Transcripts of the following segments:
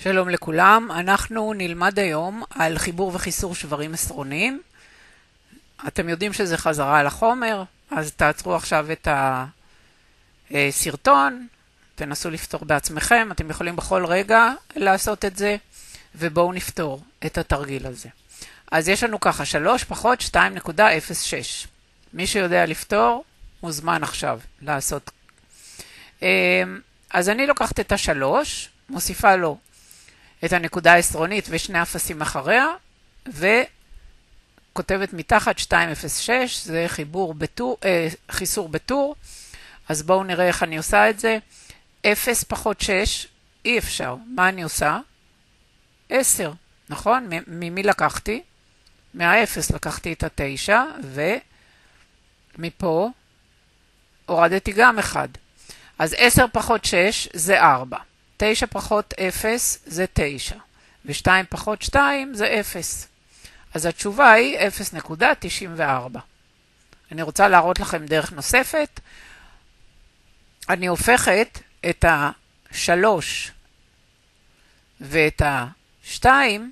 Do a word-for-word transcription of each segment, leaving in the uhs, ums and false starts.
שלום לכולם, אנחנו נלמד היום על חיבור וחיסור שברים עשרוניים. אתם יודעים שזה חזרה על החומר, אז תעצרו עכשיו את הסרטון, תנסו לפתור בעצמכם, אתם יכולים בכל רגע לעשות את זה, ובואו נפתור את התרגיל הזה. אז יש לנו ככה, שלוש פחות שתיים נקודה אפס שש. מי שיודע לפתור, מוזמן עכשיו לעשות. אז אני לוקחת את השלוש, מוסיפה לו את הנקודה העשרונית ושני אפסים אחריה, וכותבת מתחת שתיים נקודה אפס שש, זה חיבור בטור, אה, חיסור בטור. אז בואו נראה איך אני עושה את זה. אפס פחות שש, אי אפשר. מה אני עושה? עשר, נכון? ממי לקחתי? מה-אפס לקחתי את התשע, ומפה הורדתי גם אחד. אז עשר פחות שש זה ארבע. תשע פחות אפס זה תשע, ו-שתיים פחות שתיים זה אפס. אז התשובה היא אפס נקודה תשעים וארבע. אני רוצה להראות לכם דרך נוספת. אני הופכת את ה-שלוש ואת ה-שתיים,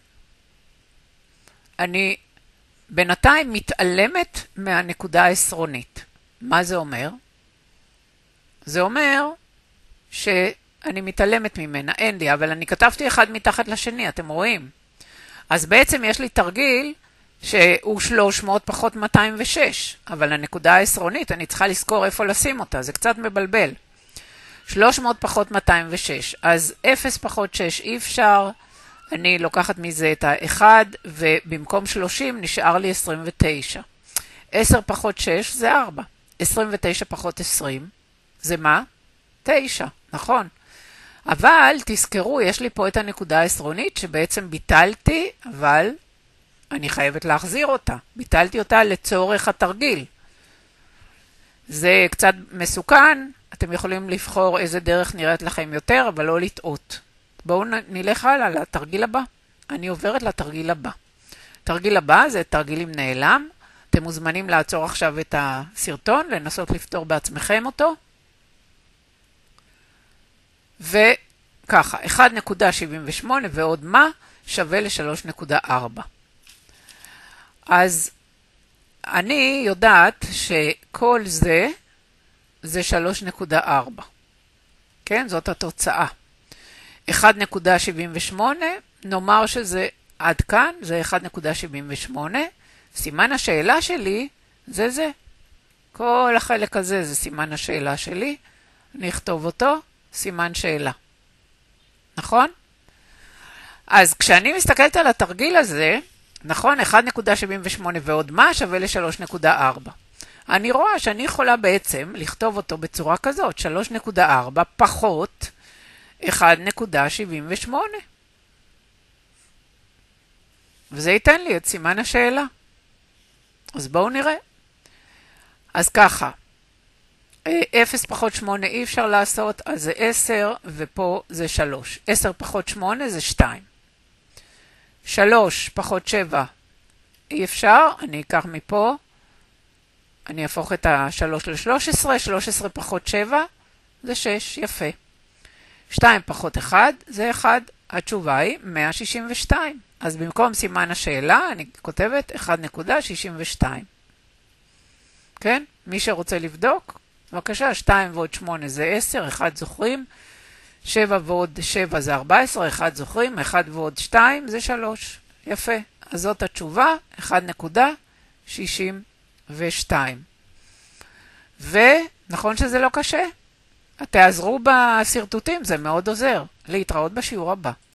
אני בינתיים מתעלמת מהנקודה העשרונית. מה זה אומר? זה אומר ש... אני מתעלמת ממנה, אין לי, אבל אני כתבתי אחד מתחת לשני, אתם רואים? אז בעצם יש לי תרגיל שהוא שלוש מאות פחות מאתיים ושש, אבל הנקודה העשרונית, אני צריכה לזכור איפה לשים אותה, זה קצת מבלבל. שלוש מאות פחות מאתיים ושש, אז אפס פחות שש אי אפשר, אני לוקחת מזה את ה-אחד, ובמקום שלושים נשאר לי עשרים ותשע. עשר פחות שש זה ארבע, עשרים ותשע פחות עשרים, זה מה? תשע, נכון? אבל תזכרו, יש לי פה את הנקודה העשרונית שבעצם ביטלתי, אבל אני חייבת להחזיר אותה. ביטלתי אותה לצורך התרגיל. זה קצת מסוכן, אתם יכולים לבחור איזה דרך נראית לכם יותר, אבל לא לטעות. בואו נלך הלאה לתרגיל הבא. אני עוברת לתרגיל הבא. תרגיל הבא זה תרגיל עם נעלם. אתם מוזמנים לעצור עכשיו את הסרטון, לנסות לפתור בעצמכם אותו. וככה, אחת נקודה שבעים ושמונה ועוד מה שווה ל-שלוש נקודה ארבע. אז אני יודעת שכל זה זה שלוש נקודה ארבע. כן, זאת התוצאה. אחת נקודה שבעים ושמונה, נאמר שזה עד כאן, זה אחת נקודה שבעים ושמונה. סימן השאלה שלי זה זה. כל החלק הזה זה סימן השאלה שלי. אני אכתוב אותו. סימן שאלה. נכון? אז כשאני מסתכלת על התרגיל הזה, נכון, אחת נקודה שבעים ושמונה ועוד מה שווה ל-שלוש נקודה ארבע. אני רואה שאני יכולה בעצם לכתוב אותו בצורה כזאת, שלוש נקודה ארבע פחות אחת נקודה שבעים ושמונה. וזה ייתן לי את סימן השאלה. אז בואו נראה. אז ככה. אפס פחות שמונה אי אפשר לעשות, אז זה עשר, ופה זה שלוש. עשר פחות שמונה זה שתיים. שלוש פחות שבע אי אפשר, אני אקח מפה, אני אהפוך את ה-שלוש ל-שלוש עשרה, שלוש עשרה פחות שבע זה שש, יפה. שתיים פחות אחד זה אחד, התשובה היא מאה שישים ושתיים. אז במקום סימן השאלה אני כותבת אחת נקודה שישים ושתיים. כן? מי שרוצה לבדוק? בבקשה, שתיים ועוד שמונה זה עשר, אחד זוכרים, שבע ועוד שבע זה ארבע עשרה, אחד זוכרים, אחד ועוד שתיים זה שלוש. יפה. אז זאת התשובה, אחת נקודה שישים ושתיים. ונכון שזה לא קשה? תעזרו בסרטוטים, זה מאוד עוזר. להתראות בשיעור הבא.